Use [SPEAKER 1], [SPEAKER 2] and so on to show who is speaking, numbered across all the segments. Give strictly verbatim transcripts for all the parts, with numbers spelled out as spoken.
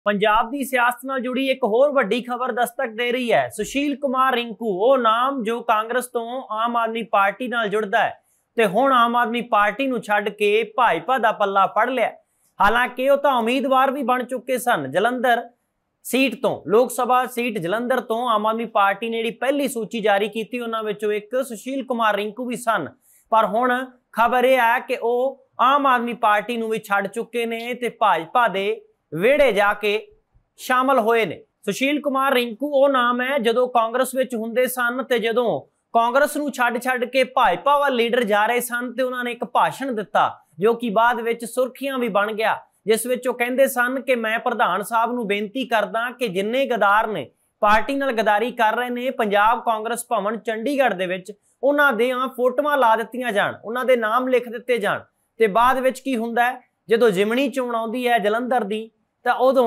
[SPEAKER 1] पंजाब की सियासत नाल जुड़ी एक होर वड्डी खबर दस्तक दे रही है। सुशील कुमार रिंकू वो नाम जो कांग्रेस तो आम आदमी पार्टी नाल जुड़दा है ते हुण आम आदमी पार्टी नूं छड्ड के भाजपा दा पल्ला फड़ लिया। हालांकि वो तो उम्मीदवार भी बन चुके सन। जलंधर सीट तो लोक सभा सीट जलंधर तो आम आदमी पार्टी ने जिहड़ी पहली सूची जारी की उन्हां विचों एक सुशील कुमार रिंकू भी सन, पर हुण खबर यह है कि वह आम आदमी पार्टी नूं भी छड्ड चुके ने ते भाजपा दे वेड़े जाके शामिल होए ने। सुशील कुमार रिंकू वो नाम है जदों कांग्रेस विच हुंदे सन ते जदों कांग्रेस नूं छड्ड छड्ड के भाजपा वाल लीडर जा रहे सन ते उन्होंने एक भाषण दिता जो कि बाद विच सुर्खियां भी बन गया, जिस विच वो कहंदे सन कि मैं प्रधान साहब नूं बेनती करदा कि जिन्ने गदार ने पार्टी नाल गदारी कर रहे ने पंजाब कांग्रेस भवन चंडीगढ़ दे विच उन्हां दियां फोटोआं ला दित्तियां जाण, उन्हां दे नाम लिख दित्ते जाण। ते बाद विच की हुंदा है जदों जिमनी चोण आउंदी है जलंधर दी तां उदों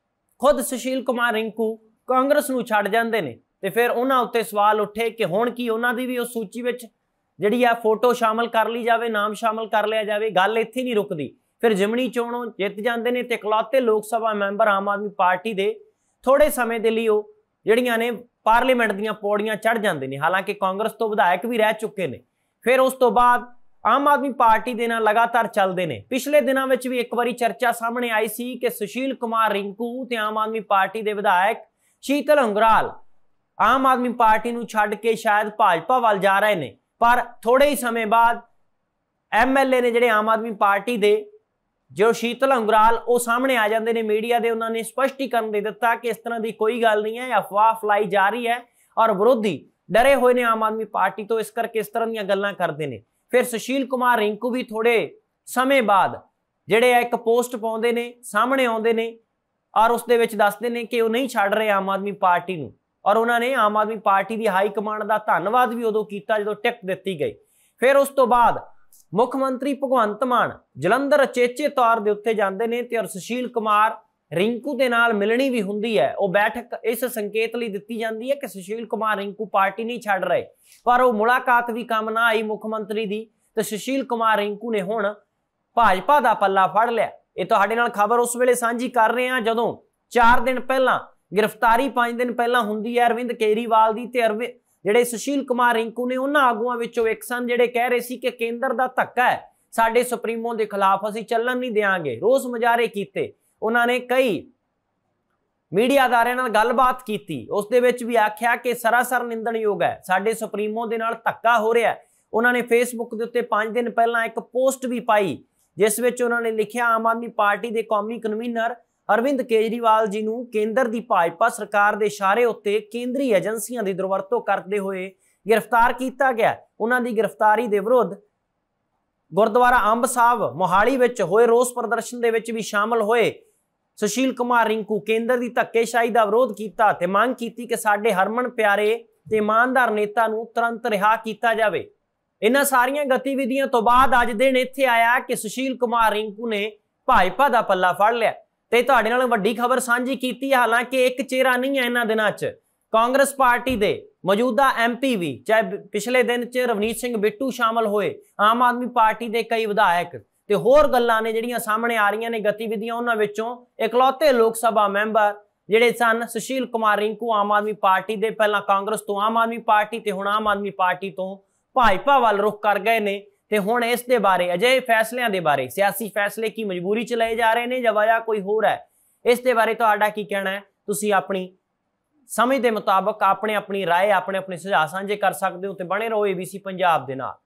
[SPEAKER 1] खुद सुशील कुमार रिंकू कांग्रेस नूं छड्ड जांदे ने ते फिर उन्हां उत्ते सवाल उठे कि हुण की उन्हां दी भी उस सूची विच जिहड़ी आ फोटो शामिल कर ली जावे, नाम शामिल कर लिया जावे। गल इत्थे नहीं रुकदी। फिर जिमनी चोणों जित जांदे ने ते इकलौते लोक सभा मैंबर आम आदमी पार्टी दे थोड़े समय दे लई ओह जिहड़ियां ने पार्लीमेंट दीयां पौड़ियां चढ़ जांदे ने। हालांकि कांग्रेस तो विधायक भी रह चुके ने। फिर उस तो बाद आम आदमी पार्टी दे नाल लगातार चलते हैं। पिछले दिनों में भी एक बारी चर्चा सामने आई सी कि सुशील कुमार रिंकू ते आम आदमी पार्टी के विधायक शीतल अंगराल आम आदमी पार्टी नूं छड्ड के शायद भाजपा वाल जा रहे हैं, पर थोड़े ही समय बाद एम एल ए ने जिहड़े आम आदमी पार्टी के जो शीतल अंगराल वो सामने आ जाते हैं मीडिया के, उन्होंने स्पष्टीकरण दे दिता कि इस तरह की कोई गल नहीं है, अफवाह फैलाई जा रही है और विरोधी डरे हुए ने आम आदमी पार्टी तो, इस करके इस तरह दी गल्लां करते हैं। फिर सुशील कुमार रिंकू भी थोड़े समय बाद जिहड़े एक पोस्ट पाउंदे ने सामने आउंदे ने और उस दे विच दसदे ने कि वो नहीं छड्ड रहे आम आदमी पार्टी नूं, और उन्होंने आम आदमी पार्टी की हाई कमांड का धन्नवाद भी उदों कीता जदों टिकट दित्ती गई। फिर उस तो बाद मुख मंत्री भगवंत मान जलंधर अचेचे तौर के उत्ते जांदे ने ते और सुशील कुमार रिंकू के नाल मिलनी भी हुंदी है। वो बैठक इस संकेत लई दित्ती जांदी है कि सुशील कुमार रिंकू पार्टी नहीं छड्ड रहे, पर वो मुलाकात भी काम ना आई मुख मंत्री दी ते सुशील कुमार रिंकू ने हुण भाजपा दा पल्ला फड़ लिया। ये तुहाडे नाल खबर उस वेले सांझी कर रहे हैं जदों चार दिन पहला गिरफ्तारी पांच दिन पहला हुंदी है अरविंद केजरीवाल दी ते अरविंद जिहड़े सुशील कुमार रिंकू ने उन्हां आगूआं विचों एक सन जिहड़े कह रहे सी कि केंद्र दा धक्का है साडे सुप्रीमो दे खिलाफ, असीं चलन नहीं देंगे। रोज़ मुजाहरे कीते, उन्होंने कई मीडिया अदारियां नाल गलबात की, उस दे विच भी आख्या कि सरासर निंदणयोग है, साडे सुप्रीमो दे नाल धक्का हो रहा है। उन्होंने फेसबुक के उत्ते पांच दिन पहला एक पोस्ट भी पाई जिस विच उन्होंने लिखिया आम आदमी पार्टी के कौमी कन्वीनर अरविंद केजरीवाल जी नूं केंद्र की भाजपा सरकार के इशारे उत्ते केंद्रीय एजेंसियां की दुरवरतों करते हुए गिरफ्तार किया गया। उन्हां दी गिरफ्तारी के विरोध गुरुद्वारा अंब साहब मोहाली विच होए रोस प्रदर्शन दे विच भी शामिल होए सुशील कुमार रिंकू केंद्र की धक्केशाही का विरोध किया ते मांग की कि साडे हरमन प्यारे ते ईमानदार नेता नूं तुरंत रिहा किया जाए। इन्हां सारियां गतिविधियों तो बाद अज दिन इत्थे आया कि सुशील कुमार रिंकू ने भाजपा का पल्ला फड़ लिया ते तुहाडे नाल वड्डी खबर सांझी की। हालांकि एक चेहरा नहीं है इन्हां दिनां च कांग्रेस पार्टी के मौजूदा एम पी भी, चाहे पिछले दिन च रवनीत सिंह बिट्टू शामिल होए, आम आदमी पार्टी के कई विधायक ते होर गल्लां ने जिहड़ियां सामने आ रही ने गतिविधियां, उन्हां विचों इकलौते लोक सभा मैंबर जिहड़े सन सुशील कुमार रिंकू आम आदमी पार्टी के पहला कांग्रेस तो आम आदमी पार्टी ते हुण आम आदमी पार्टी तो भाजपा वाल रुख कर गए ने ते हुण इस दे बारे अजे फैसलियां दे बारे सियासी फैसले की मजबूरी च लए जा रहे हैं या वजह कोई होर है, इस दे बारे तुहाडा की कहना है? तुसीं अपनी समझ के मुताबक अपने अपनी राय अपने अपने सुझाव साझे कर सकते हो। तो बने रहो ए बी सी पंजाब दे नाल।